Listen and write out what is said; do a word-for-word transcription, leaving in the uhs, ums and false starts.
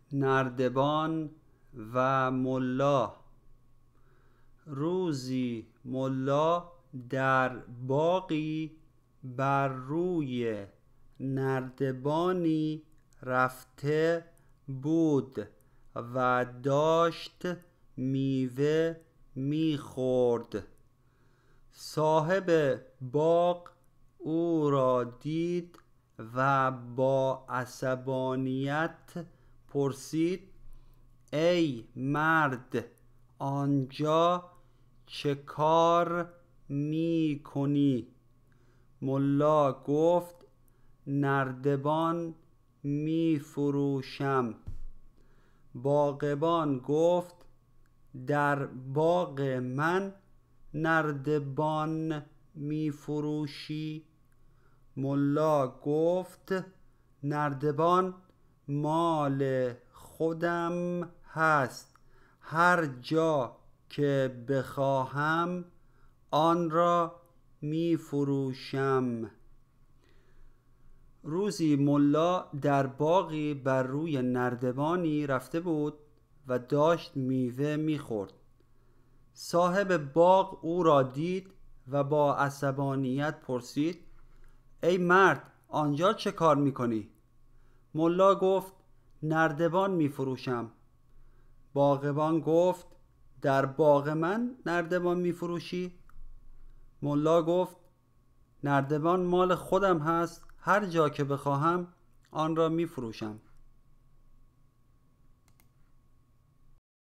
نردبان و ملا. روزی ملا در باغی بر روی نردبانی رفته بود و داشت میوه میخورد. صاحب باغ او را دید و با عصبانیت پرسید: ای مرد، آنجا چه کار می کنی؟ ملا گفت: نردبان می فروشم. باغبان گفت: در باغ من نردبان می فروشی؟ ملا گفت: نردبان مال خودم هست، هر جا که بخواهم آن را می فروشم. روزی ملا در باغی بر روی نردبانی رفته بود و داشت میوه میخورد. صاحب باغ او را دید و با عصبانیت پرسید: ای مرد، آنجا چه کار میکنی؟ ملا گفت: نردبان میفروشم. باغبان گفت: در باغ من نردبان میفروشی؟ ملا گفت: نردبان مال خودم هست، هر جا که بخواهم آن را میفروشم.